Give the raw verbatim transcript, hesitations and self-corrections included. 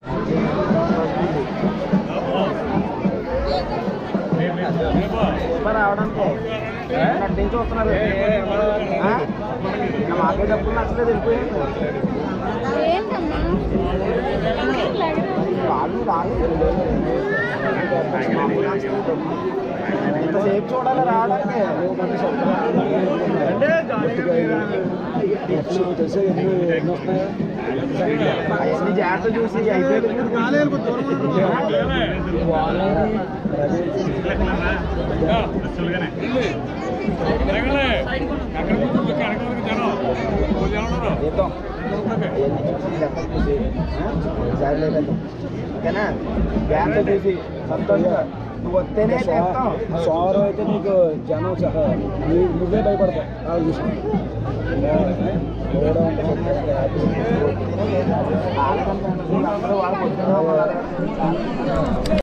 రావడానికి కట్టించి చూస్తున్నారు మాకే డబ్బులు నచ్చలేదు వెళ్ళిపోయాను వాళ్ళు రాలేదు ఇంతసేపు చూడాలి రావడానికి అవన్నీ జాగ్రత్త చూసి అయిపోయింది ఓకేనా జాగ్రత్త చూసి సంతోషంగా నువ్వు వస్తేనే సోమవారం అయితే నీకు జనం సహా నువ్వే భయపడతావు వాళ్ళు చూసుకుని అందరూ వాళ్ళు